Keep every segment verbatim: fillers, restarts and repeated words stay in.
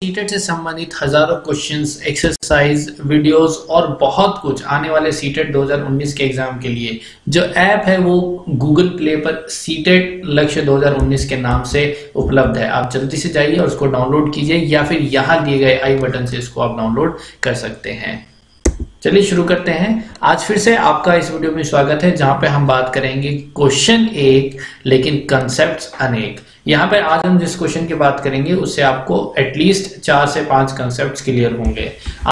CTET से संबंधित हजारों क्वेश्चंस, एक्सरसाइज, वीडियोस और बहुत कुछ आने वाले सीटेट दो हज़ार उन्नीस के एग्जाम के लिए जो ऐप है वो गूगल प्ले पर सीटेट लक्ष्य दो हज़ार उन्नीस के नाम से उपलब्ध है। आप जल्दी से जाइए और उसको डाउनलोड कीजिए या फिर यहाँ दिए गए आई बटन से इसको आप डाउनलोड कर सकते हैं। चलिए शुरू करते हैं। आज फिर से आपका इस वीडियो में स्वागत है जहां पे हम बात करेंगे क्वेश्चन एक लेकिन कंसेप्ट्स अनेक। यहाँ पे आज हम जिस क्वेश्चन की बात करेंगे उससे आपको एटलीस्ट चार से पांच कंसेप्ट्स क्लियर होंगे।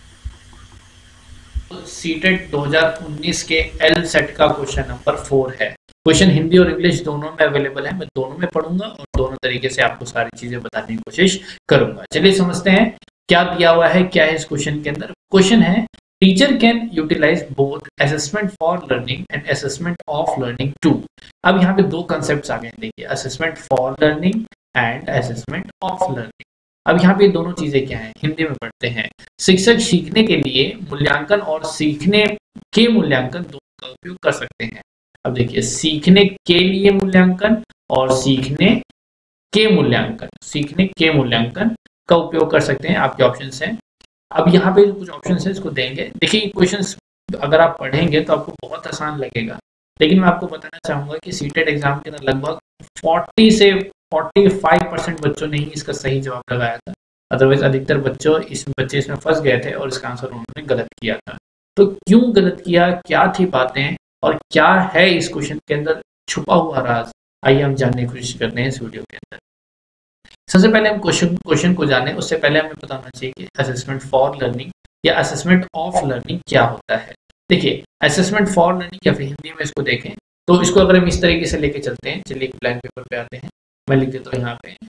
सीटेट दो हज़ार उन्नीस के एल सेट का क्वेश्चन नंबर फोर है। क्वेश्चन हिंदी और इंग्लिश दोनों में अवेलेबल है। मैं दोनों में पढ़ूंगा और दोनों तरीके से आपको सारी चीजें बताने की कोशिश करूंगा। चलिए समझते हैं क्या दिया हुआ है, क्या है इस क्वेश्चन के अंदर। क्वेश्चन है teacher can utilise both assessment for learning and assessment of learning too. अब यहाँ पे दो कंसेप्ट्स आ गए, देखिए assessment for learning and assessment of learning. अब यहाँ पे दोनों चीजें क्या है, हिंदी में पढ़ते हैं। शिक्षक सीखने के लिए मूल्यांकन और सीखने के मूल्यांकन दोनों का उपयोग कर सकते हैं। अब देखिए सीखने के लिए मूल्यांकन और सीखने के मूल्यांकन, सीखने के मूल्यांकन का उपयोग कर सकते हैं। आपके ऑप्शंस हैं। अब यहाँ पे कुछ ऑप्शंस है, इसको देंगे। देखिए क्वेश्चंस अगर आप पढ़ेंगे तो आपको बहुत आसान लगेगा, लेकिन मैं आपको बताना चाहूंगा कि सीटेट एग्जाम के अंदर लगभग चालीस से पैंतालीस परसेंट बच्चों ने ही इसका सही जवाब लगाया था। अदरवाइज अधिकतर बच्चों इस बच्चे इसमें फंस गए थे और इसका आंसर उन्होंने गलत किया था। तो क्यों गलत किया, क्या थी बातें और क्या है इस क्वेश्चन के अंदर छुपा हुआ राज, आइए हम जानने की कोशिश करते हैं इस वीडियो के अंदर। सबसे पहले हम क्वेश्चन क्वेश्चन को जाने उससे पहले हमें बताना चाहिए कि असेसमेंट फॉर लर्निंग या असेसमेंट ऑफ लर्निंग क्या होता है। देखिए असेसमेंट फॉर लर्निंग या फिर हिंदी में इसको देखें तो इसको अगर हम इस तरीके से लेके चलते हैं, चलिए एक ब्लैंक पेपर पे आते हैं। मैं लिख देता हूँ यहाँ पे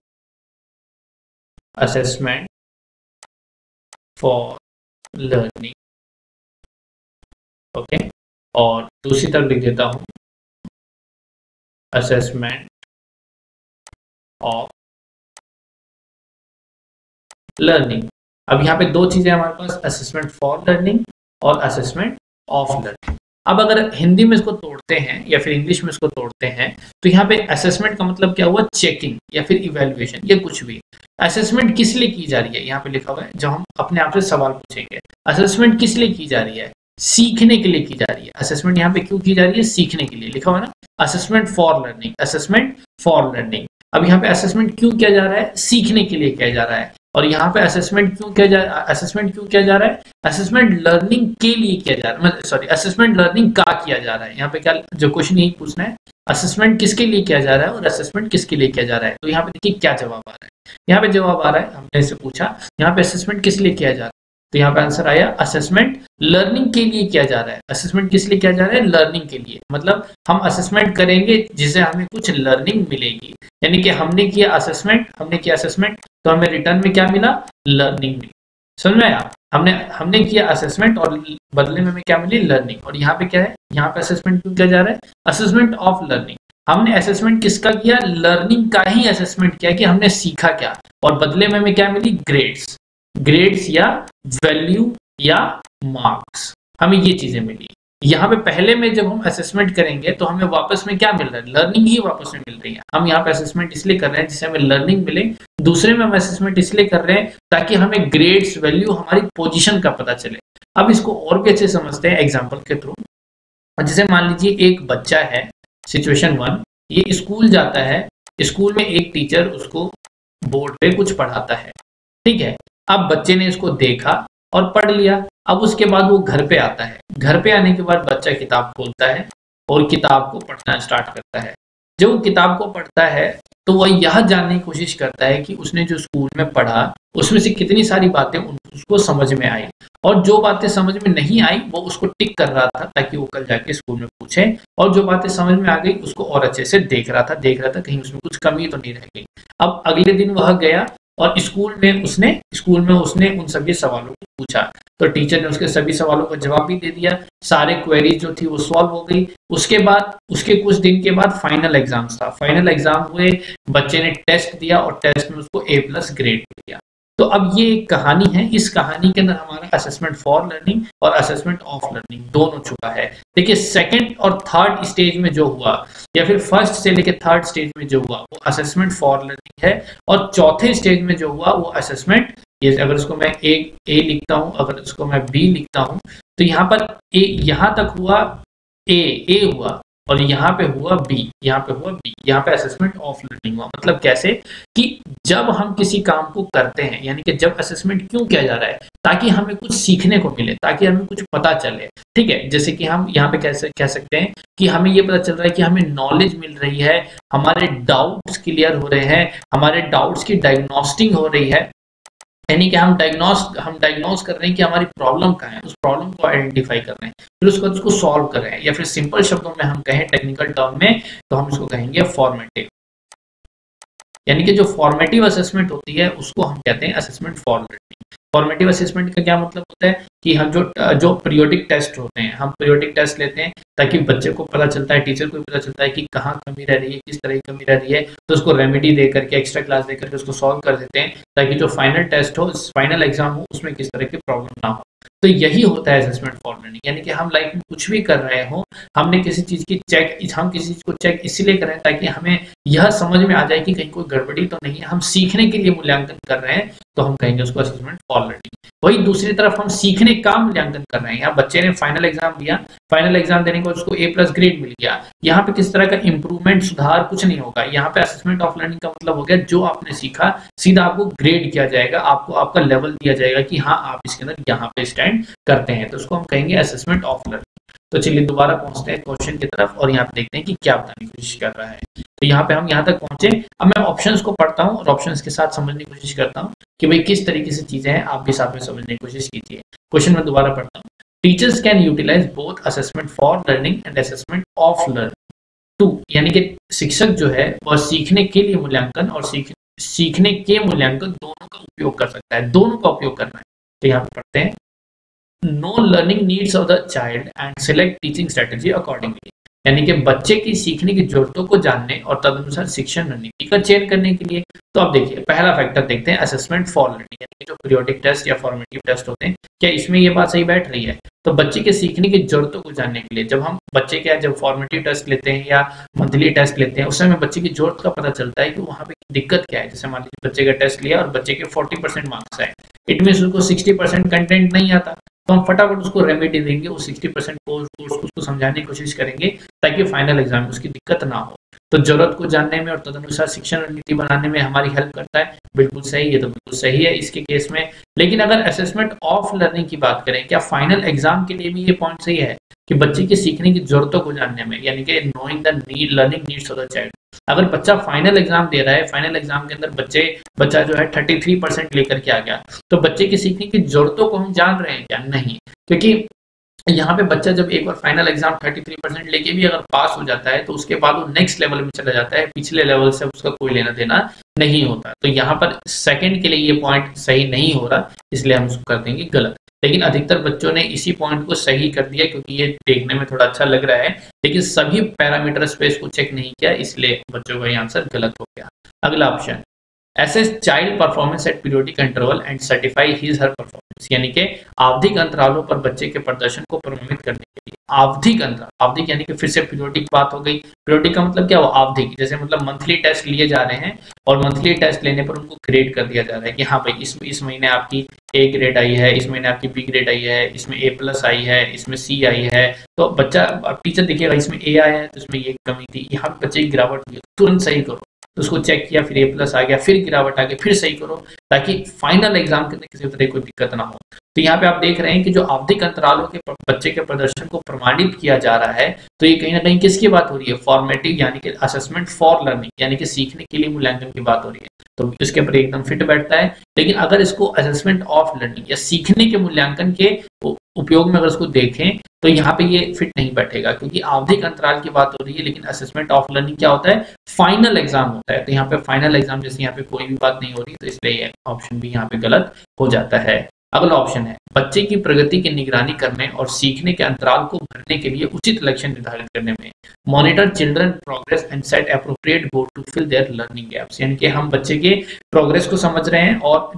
असेसमेंट फॉर लर्निंग, ओके, और दूसरी तरफ लिख देता हूँ असेसमेंट ऑफ लर्निंग। अब यहाँ पे दो चीजें हमारे पास, असेसमेंट फॉर लर्निंग और असेसमेंट ऑफ लर्निंग। अब अगर हिंदी में इसको तोड़ते हैं या फिर इंग्लिश में इसको तोड़ते हैं तो यहाँ पे असेसमेंट का मतलब क्या हुआ, चेकिंग या फिर इवैल्यूएशन या कुछ भी। असेसमेंट किस लिए की जा रही है, यहाँ पे लिखा हुआ है, जब हम अपने आप से सवाल पूछेंगे असेसमेंट किस लिए की जा रही है, सीखने के लिए की जा रही है। असेसमेंट यहाँ पे क्यों की जा रही है, सीखने के लिए, लिखा हुआ है ना, assessment for learning, assessment for learning. अब यहाँ पे असेसमेंट क्यों किया जा रहा है, सीखने के लिए किया जा रहा है। और यहाँ पे असेसमेंट क्यों किया जा असेसमेंट क्यों किया जा रहा है, असेसमेंट लर्निंग के लिए किया जा रहा है, सॉरी असेसमेंट लर्निंग का किया जा रहा है। यहाँ पे क्या जो क्वेश्चन यही पूछना है, असेसमेंट किसके लिए किया जा रहा है और असेसमेंट किसके लिए किया जा रहा है। तो यहाँ पे देखिए क्या जवाब आ रहा है, यहाँ पे जवाब आ रहा है, हमने इससे पूछा यहाँ पे असेसमेंट किस लिए किया जा रहा है, तो यहाँ पे आंसर आया असेसमेंट लर्निंग के लिए किया जा रहा है। असेसमेंट किस लिए किया जा रहा है, लर्निंग के लिए, मतलब हम असेसमेंट करेंगे जिससे हमें कुछ लर्निंग मिलेगी। यानी कि हमने किया असेसमेंट, हमने किया असेसमेंट तो हमें रिटर्न में क्या मिला, लर्निंग मिली। समझ में आया, हमने हमने किया असेसमेंट और बदले में हमें क्या मिली, लर्निंग। और यहाँ पे क्या है, यहाँ पे असेसमेंट क्यों किया जा रहा है, असेसमेंट ऑफ लर्निंग। हमने असेसमेंट किसका किया, लर्निंग का ही असेसमेंट किया कि हमने सीखा क्या, और बदले में हमें क्या मिली, ग्रेड्स, ग्रेड्स या वैल्यू या मार्क्स, हमें ये चीजें मिली। यहाँ पे पहले में जब हम असेसमेंट करेंगे तो हमें वापस में क्या मिल रहा है, लर्निंग ही वापस में मिल रही है। हम यहाँ पे असेसमेंट इसलिए कर रहे हैं जिससे हमें लर्निंग मिले, दूसरे में हम असेसमेंट इसलिए कर रहे हैं ताकि हमें ग्रेड्स, वैल्यू, हमारी पोजीशन का पता चले। अब इसको और भी अच्छे समझते हैं एग्जाम्पल के थ्रू। जैसे मान लीजिए एक बच्चा है, सिचुएशन वन, ये स्कूल जाता है, स्कूल में एक टीचर उसको बोर्ड पे कुछ पढ़ाता है, ठीक है। अब बच्चे ने इसको देखा और पढ़ लिया। अब उसके बाद वो घर पे आता है, घर पे आने के बाद बच्चा किताब खोलता है और किताब को पढ़ना स्टार्ट करता है। जब वो किताब को पढ़ता है तो वह यह जानने की कोशिश करता है कि उसने जो स्कूल में पढ़ा उसमें से कितनी सारी बातें उसको समझ में आई, और जो बातें समझ में नहीं आई वो उसको टिक कर रहा था ताकि वो कल जाके स्कूल में पूछे, और जो बातें समझ में आ गई उसको और अच्छे से देख रहा था देख रहा था कहीं उसमें कुछ कमी तो नहीं रह गई। अब अगले दिन वह गया और स्कूल में उसने स्कूल में उसने उन सभी सवालों को पूछा, तो टीचर ने उसके सभी सवालों का जवाब भी दे दिया, सारे क्वेरीज जो थी वो सॉल्व हो गई। उसके बाद उसके कुछ दिन के बाद फाइनल एग्जाम्स था, फाइनल एग्जाम हुए, बच्चे ने टेस्ट दिया और टेस्ट में उसको ए प्लस ग्रेड मिल गया। तो अब ये एक कहानी है, इस कहानी के अंदर हमारा असेसमेंट फॉर लर्निंग और असेसमेंट ऑफ लर्निंग दोनों चुका है। देखिए सेकंड और थर्ड स्टेज में जो हुआ या फिर फर्स्ट से लेकर थर्ड स्टेज में जो हुआ वो असेसमेंट फॉर लर्निंग है, और चौथे स्टेज में जो हुआ वो असेसमेंट, ये अगर इसको मैं ए ए लिखता हूं, अगर इसको मैं बी लिखता हूं, तो यहाँ पर ए यहां तक हुआ ए ए हुआ और यहाँ पे हुआ बी, यहाँ पे हुआ बी, यहाँ पे असेसमेंट ऑफ लर्निंग हुआ। मतलब कैसे कि जब हम किसी काम को करते हैं, यानी कि जब असेसमेंट क्यों किया जा रहा है, ताकि हमें कुछ सीखने को मिले, ताकि हमें कुछ पता चले, ठीक है। जैसे कि हम यहाँ पे कैसे कह सकते हैं कि हमें ये पता चल रहा है कि हमें नॉलेज मिल रही है, हमारे डाउट्स क्लियर हो रहे हैं, हमारे डाउट्स की डायग्नोस्टिंग हो रही है, यानी कि हम डायग्नोस हम डायग्नोस कर रहे हैं कि हमारी प्रॉब्लम कहाँ है, उस प्रॉब्लम को आइडेंटिफाई कर रहे हैं, फिर उसको उसको सॉल्व कर रहे हैं, या फिर सिंपल शब्दों में हम कहें टेक्निकल टर्म में तो हम इसको कहेंगे फॉर्मेटिव। यानी कि जो फॉर्मेटिव असेसमेंट होती है उसको हम कहते हैं assessment for learning. Formative assessment का क्या मतलब होता है कि हम जो जो पीरियोडिक टेस्ट होते हैं, हम पीरियोडिक टेस्ट लेते हैं ताकि बच्चे को पता चलता है, टीचर को पता चलता है कि कहाँ कमी रह रही है, किस तरह की कमी रह रही है, तो उसको रेमेडी दे करके, एक्स्ट्रा क्लास दे करके उसको सॉल्व कर देते हैं, ताकि जो फाइनल टेस्ट हो, फाइनल एग्जाम हो, उसमें किस तरह की प्रॉब्लम ना हो। तो यही होता है असेसमेंट फॉर लर्निंग। यानी कि हम लाइफ में कुछ भी कर रहे हो, हमने किसी चीज की चेक हम किसी चीज को चेक इसलिए कर रहे हैं ताकि हमें यह समझ में आ जाए कि कहीं कोई गड़बड़ी तो नहीं है, हम सीखने के लिए मूल्यांकन कर रहे हैं, तो हम कहेंगे उसको असेसमेंट फॉर लर्निंग। वही दूसरी तरफ हम सीखने का मूल्यांकन कर रहे हैं, यहाँ बच्चे ने फाइनल एग्जाम दिया, फाइनल एग्जाम देने के बाद उसको ए प्लस ग्रेड मिल गया, यहाँ पे किस तरह का इंप्रूवमेंट, सुधार कुछ नहीं होगा। यहाँ पे असेसमेंट ऑफ लर्निंग का मतलब हो गया जो आपने सीखा सीधा आपको ग्रेड किया जाएगा, आपको आपका लेवल दिया जाएगा कि हाँ आप इसके अंदर यहाँ पे स्टैंड करते हैं, तो उसको हम कहेंगे असेसमेंट ऑफ लर्निंग। तो चलिए दोबारा पहुंचते हैं क्वेश्चन की तरफ और यहाँ पे देखते हैं कि क्या बताने की कोशिश कर रहा है। तो यहाँ पे हम यहाँ तक पहुंचे, अब मैं ऑप्शंस को पढ़ता हूँ और ऑप्शंस के साथ समझने की कोशिश करता हूँ कि भाई किस तरीके से चीजें हैं, आप भी साथ में समझने की कोशिश कीजिए। क्वेश्चन में दोबारा पढ़ता हूँ। Teachers can utilise both assessment for learning and assessment of learning too, यानी कि शिक्षक जो है वह सीखने के लिए मूल्यांकन और सीख सीखने के मूल्यांकन दोनों का उपयोग कर सकता है, दोनों का उपयोग करना है। तो यहाँ पे पढ़ते हैं, know learning needs of the child and select teaching strategy accordingly, यानी कि बच्चे की सीखने की जरूरतों को जानने और तदनुसार शिक्षण रणनीति का चयन करने के लिए। तो अब देखिए पहला फैक्टर देखते हैं असेसमेंट फॉर लर्निंग, यानी कि जो पीरियोडिक टेस्ट या फॉर्मेटिव टेस्ट होते हैं, क्या इसमें ये बात सही बैठ रही है। तो बच्चे के सीखने की जरूरतों को जानने के लिए जब हम बच्चे के जब फॉर्मेटिव टेस्ट लेते हैं या मंथली टेस्ट लेते हैं, उस समय बच्चे की जरूरत का पता चलता है कि वहाँ पे दिक्कत क्या है। जैसे मान लीजिए बच्चे का टेस्ट लिया और बच्चे के फोर्टी परसेंट मार्क्स आए, इट मीन उसको सिक्सटी परसेंट कंटेंट नहीं आता, तो हम फटाफट उसको रेमेडी देंगे, वो सिक्सटी परसेंट कोर्स को उसको समझाने की कोशिश करेंगे ताकि फाइनल एग्जाम में उसकी दिक्कत ना हो। तो जरूरत को जानने में और तदनुसार शिक्षण रणनीति बनाने में हमारी हेल्प करता है। बिल्कुल सही, ये तो बिल्कुल सही है इसके केस में। लेकिन अगर असेसमेंट ऑफ लर्निंग की बात करें, क्या फाइनल एग्जाम के लिए भी ये पॉइंट सही है कि बच्चे की सीखने की जरूरतों को जानने में, यानी कि knowing the need learning needs of the child. अगर बच्चा फाइनल एग्जाम दे रहा है, फाइनल एग्जाम के अंदर बच्चे बच्चा जो है थर्टी थ्री परसेंट लेकर के आ गया, तो बच्चे की सीखने की जरूरतों को हम जान रहे हैं क्या? नहीं, क्योंकि यहाँ पे बच्चा जब एक बार final exam thirty three percent लेके भी अगर पास हो जाता है तो उसके बाद वो नेक्स्ट लेवल में चला जाता है, पिछले लेवल से उसका कोई लेना देना नहीं होता। तो यहाँ पर सेकंड के लिए ये पॉइंट सही नहीं हो रहा, इसलिए हम उसको कर देंगे गलत। लेकिन अधिकतर बच्चों ने इसी पॉइंट को सही कर दिया क्योंकि ये देखने में थोड़ा अच्छा लग रहा है, लेकिन सभी पैरामीटर स्पेस को चेक नहीं किया, इसलिए बच्चों का ये आंसर गलत हो गया। अगला option, assess child performance at periodic interval and certify his her performance, यानी कि आवधिक अंतरालों पर बच्चे के प्रदर्शन को प्रमाणित करने के लिए। आवधिक अंतराल, आवधिक यानी कि फिर से पीरियोडिक बात हो गई। पीरियोडिक का मतलब क्या हुआ? आवधिक, जैसे मतलब मंथली टेस्ट लिए जा रहे हैं और मंथली टेस्ट लेने पर उनको ग्रेड कर दिया जा रहा है कि हाँ भाई इस इस महीने आपकी ए ग्रेड आई है, इस महीने आपकी बी ग्रेड आई है, इसमें ए प्लस आई है, इसमें सी आई है। तो बच्चा, अब टीचर देखिएगा इसमें ए आया है तो इसमें ये कमी थी, यहाँ पे बच्चे की गिरावट हुई, तुरंत सही करो। तो उसको चेक किया, फिर ए प्लस आ गया, फिर गिरावट आ गई, फिर सही करो ताकि फाइनल एग्जाम के अंदर किसी तरह कोई दिक्कत ना हो। तो यहाँ पे आप देख रहे हैं कि जो आवधिक अंतरालों के बच्चे के प्रदर्शन को प्रमाणित किया जा रहा है, तो ये कहीं ना कहीं किसकी बात हो रही है? फॉर्मेटिव यानी कि असेसमेंट फॉर लर्निंग, यानी कि सीखने के लिए मूल्यांकन की बात हो रही है, तो इसके ऊपर एकदम फिट बैठता है। लेकिन अगर इसको असेसमेंट ऑफ लर्निंग या सीखने के मूल्यांकन के उपयोग में अगर इसको देखें तो यहाँ पे ये फिट नहीं बैठेगा, क्योंकि आवधिक अंतराल की बात हो रही है, लेकिन असेसमेंट ऑफ लर्निंग क्या होता है? फाइनल एग्जाम होता है। तो यहाँ पे फाइनल एग्जाम जैसे यहाँ पे कोई भी बात नहीं हो रही, तो इसलिए ऑप्शन भी यहाँ पे गलत हो जाता है। अगला ऑप्शन है, बच्चे की प्रगति की निगरानी करने और सीखने के अंतराल को भरने के लिए उचित लक्ष्य निर्धारित करने में। Monitor children progress and set appropriate goal to fill their learning gaps, यानी कि हम बच्चे के प्रोग्रेस को समझ रहे हैं और जो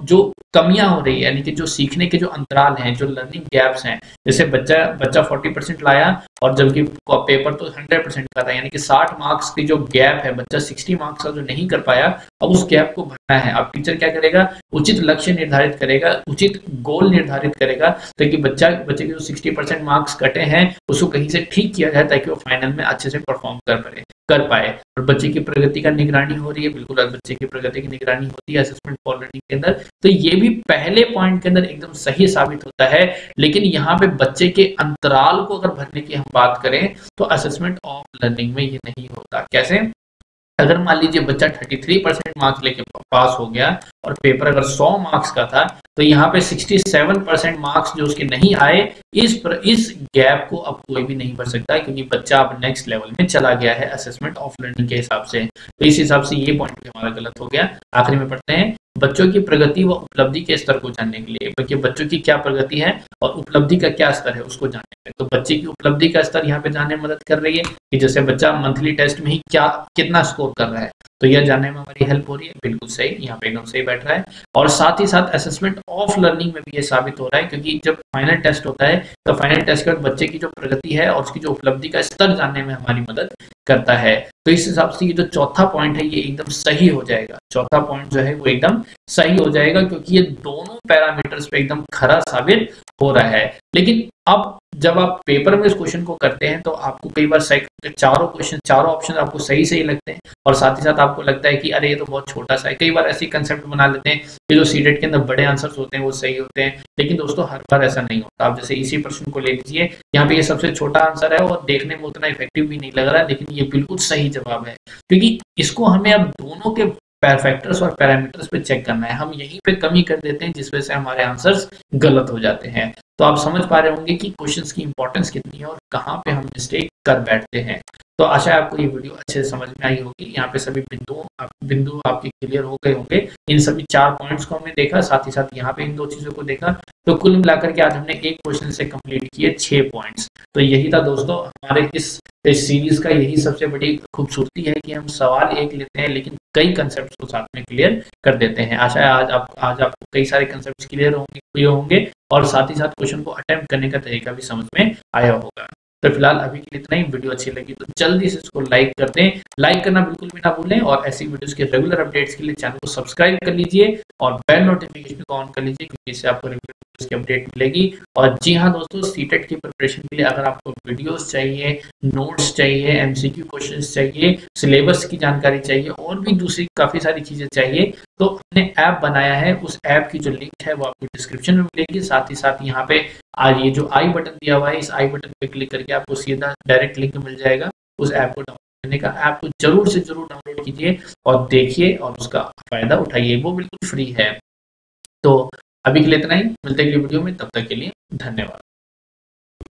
कमियां हो रही है, यानी कि जो सीखने के जो अंतराल हैं, जो लर्निंग गैप्स हैं, जैसे बच्चा बच्चा चालीस परसेंट लाया और जबकि पेपर तो सौ परसेंट का था, यानी कि साठ मार्क्स की जो गैप है, बच्चा साठ मार्क्स का जो नहीं कर पाया, अब उस गैप को भरना है। अब टीचर क्या करेगा, उचित लक्ष्य निर्धारित करेगा, उचित गोल निर्धारित करेगा, ताकि बच्चा बच्चे के जो साठ परसेंट मार्क्स कटे हैं उसको कहीं से ठीक किया जाए, ताकि वो फाइनल में अच्छे से परफॉर्म कर पाए कर पाए और बच्चे की प्रगति का निगरानी हो रही है, बिल्कुल बच्चे की प्रगति की निगरानी होती है असेसमेंट फॉर लर्निंग के अंदर। तो ये भी पहले पॉइंट के अंदर एकदम सही साबित होता है, लेकिन यहाँ पे बच्चे के अंतराल को अगर भरने की हम बात करें तो असेसमेंट ऑफ लर्निंग में ये नहीं होता। कैसे? अगर मान लीजिए बच्चा तैंतीस परसेंट मार्क्स लेके पास हो गया और पेपर अगर सौ मार्क्स का था, तो यहाँ पे सड़सठ परसेंट मार्क्स जो उसके नहीं आए, इस पर, इस गैप को अब कोई भी नहीं भर सकता, क्योंकि बच्चा अब नेक्स्ट लेवल में चला गया है असेसमेंट ऑफ लर्निंग के हिसाब से। तो इस हिसाब से ये पॉइंट भी हमारा गलत हो गया। आखिरी में पढ़ते हैं, बच्चों की प्रगति व उपलब्धि के स्तर को जानने के लिए, क्योंकि बच्चों की क्या प्रगति है और उपलब्धि का क्या स्तर है उसको जानने में। तो बच्चे की उपलब्धि का स्तर यहाँ पे जानने में मदद कर रही है कि जैसे बच्चा मंथली टेस्ट में ही क्या कितना स्कोर कर रहा है, तो यह जानने में हमारी हेल्प हो रही है। बिल्कुल सही, यहाँ पे एकदम सही बैठ रहा है। और साथ ही साथ असेसमेंट ऑफ लर्निंग में भी ये साबित हो रहा है, क्योंकि जब फाइनल टेस्ट होता है तो फाइनल टेस्ट के बाद बच्चे की जो प्रगति है और उसकी जो उपलब्धि का स्तर जानने में हमारी मदद करता है। तो इस हिसाब से ये जो चौथा पॉइंट है ये एकदम सही हो जाएगा। चौथा पॉइंट जो है वो एकदम सही हो जाएगा, क्योंकि ये दोनों पैरामीटर्स पे एकदम खरा साबित हो रहा है। लेकिन अब जब आप पेपर में इस क्वेश्चन को करते हैं तो आपको कई बार चारों क्वेश्चन चारों ऑप्शन आपको सही सही लगते हैं और साथ ही साथ आपको लगता है कि अरे ये तो बहुत छोटा सा है। कई बार ऐसी कंसेप्ट बना लेते हैं कि जो सीटेट के अंदर बड़े आंसर्स होते हैं वो सही होते हैं, लेकिन दोस्तों हर बार ऐसा नहीं होता। आप जैसे इसी प्रश्न को ले लीजिए, यहाँ पे ये सबसे छोटा आंसर है और देखने में उतना इफेक्टिव भी नहीं लग रहा है, लेकिन ये बिल्कुल सही जवाब है, क्योंकि इसको हमें अब दोनों के फैक्टर्स और पैरामीटर्स पे चेक करना है। हम यहीं पे कमी कर देते हैं जिस वजह से हमारे आंसर्स गलत हो जाते हैं। तो आप समझ पा रहे होंगे कि क्वेश्चंस की इंपॉर्टेंस कितनी है और कहाँ पे हम मिस्टेक कर बैठते हैं। तो आशा है आपको ये वीडियो अच्छे से समझ में आई होगी। यहाँ पे सभी बिंदु आप, बिंदु आपके क्लियर हो गए होंगे। इन सभी चार पॉइंट्स को हमने देखा, साथ ही साथ यहाँ पे इन दो चीजों को देखा। तो कुल मिलाकर के आज हमने एक क्वेश्चन से कंप्लीट किए छह पॉइंट्स। तो यही था दोस्तों हमारे इस इस सीरीज का यही सबसे बड़ी खूबसूरती है कि हम सवाल एक लेते हैं लेकिन कई कंसेप्ट को साथ में क्लियर कर देते हैं। आशा है आज आप आज आपको कई सारे कंसेप्ट क्लियर होंगे होंगे और साथ ही साथ क्वेश्चन को अटेम्प्ट करने का तरीका भी समझ में आया होगा। तो फिलहाल अभी के लिए इतना ही। वीडियो अच्छी लगी तो जल्दी से इसको लाइक कर दें, लाइक करना बिल्कुल भी ना भूलें और ऐसी वीडियोस के रेगुलर अपडेट्स के लिए चैनल को सब्सक्राइब कर लीजिए और बेल नोटिफिकेशन को ऑन कर लीजिए, क्योंकि इससे आपको वीडियोस की अपडेट मिलेगी। और जी हाँ दोस्तों, सीटेट की प्रिपरेशन के लिए अगर आपको वीडियोस चाहिए, नोट्स चाहिए, एमसीक्यू क्वेश्चंस चाहिए, सिलेबस की जानकारी चाहिए और भी दूसरी काफी सारी चीजें चाहिए, तो हमने ऐप बनाया है। उस ऐप की जो लिंक है वो आपको डिस्क्रिप्शन में मिलेगी। साथ ही साथ यहाँ पे आज ये जो आई बटन दिया हुआ है, इस आई बटन पे क्लिक करके आपको सीधा डायरेक्ट लिंक मिल जाएगा उस ऐप को डाउनलोड करने का। ऐप को जरूर से जरूर डाउनलोड कीजिए और देखिए और उसका फायदा उठाइए, वो बिल्कुल फ्री है। तो अभी के लिए इतना ही, मिलते हैं अगली वीडियो में, तब तक के लिए धन्यवाद।